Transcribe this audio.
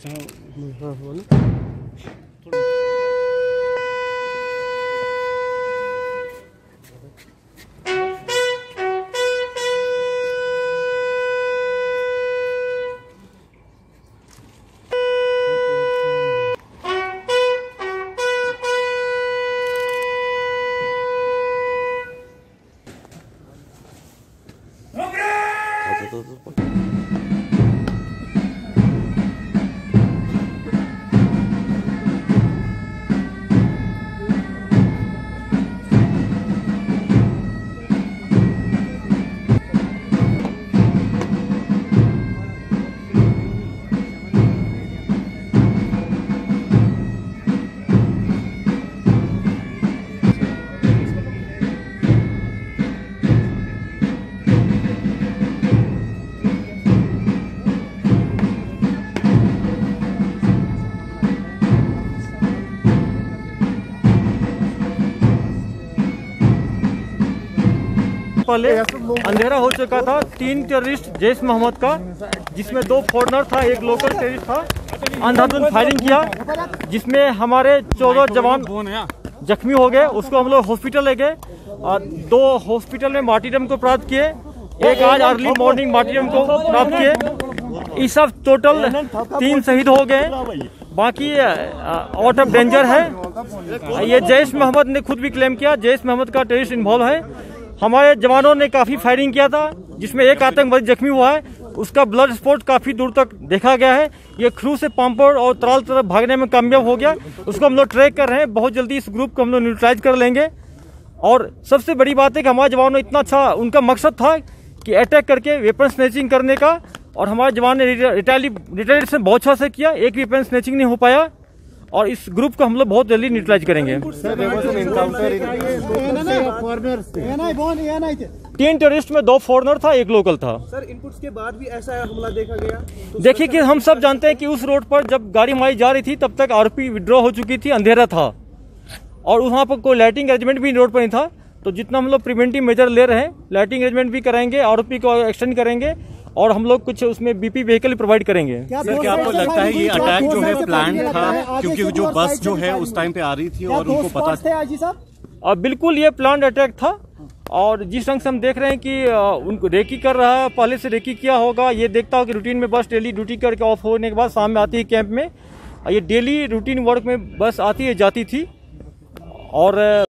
पहले अंधेरा हो चुका था। 3 टेररिस्ट जैश मोहम्मद का, जिसमें 2 फॉरेनर था, एक लोकल टेररिस्ट था, अंधाधुंध फायरिंग किया, जिसमें हमारे 14 जवान जख्मी हो गए। उसको हम लोग हॉस्पिटल ले गए और 2 हॉस्पिटल में मार्टीरियम को प्राप्त किए, एक आज अर्ली मॉर्निंग मार्टीरियम को प्राप्त किए। इस सब टोटल 3 शहीद हो गए, बाकी आउट ऑफ डेंजर है। ये जैश मोहम्मद ने खुद भी क्लेम किया, जैश मोहम्मद का टेररिस्ट इन्वॉल्व है। हमारे जवानों ने काफी फायरिंग किया था, जिसमें एक आतंकवादी जख्मी हुआ है, उसका ब्लड स्पॉट काफी दूर तक देखा गया है। ये क्रू से पाम्पोर और त्राल तरफ भागने में कामयाब हो गया। उसको हम लोग ट्रैक कर रहे हैं, बहुत जल्दी इस ग्रुप को हम लोग न्यूट्रलाइज कर लेंगे। और सबसे बड़ी बात है कि हमारे जवानों इतना अच्छा, उनका मकसद था कि अटैक करके वेपन स्नैचिंग करने का, और हमारे जवान ने रिटेलिएशन बहुत अच्छा से किया, एक वेपन स्नैचिंग नहीं हो पाया। और इस ग्रुप को हम लोग बहुत जल्दी न्यूट्रलाइज करेंगे। 3 टेररिस्ट में 2 फॉरेनर था, एक लोकल था। सर, इनपुट्स के बाद भी ऐसा हमला देखा गया? देखिए कि हम सब जानते हैं कि उस रोड पर जब गाड़ी हमारी जा रही थी तब तक आरोपी विड्रॉ हो चुकी थी, अंधेरा था और वहाँ पर कोई लाइटिंग अरेंजमेंट भी रोड पर नहीं था। तो जितना हम लोग प्रिवेंटिव मेजर ले रहे हैं, लाइटिंग अरेंजमेंट भी कराएंगे, आरोपी को एक्सटेंड करेंगे, और हम लोग कुछ उसमें बीपी व्हीकल प्रोवाइड करेंगे। सर, क्या आपको लगता है ये अटैक जो है प्लान था, क्योंकि जो बस जो है उस टाइम पे आ रही थी और उनको पता था? बिल्कुल ये प्लान अटैक था, और जिस ढंग से हम देख रहे हैं कि उनको रेकी कर रहा है, पहले से रेकी किया होगा। ये देखता हो कि रूटीन में बस डेली ड्यूटी करके ऑफ होने के बाद शाम में आती है कैंप में, ये डेली रूटीन वर्क में बस आती है जाती थी। और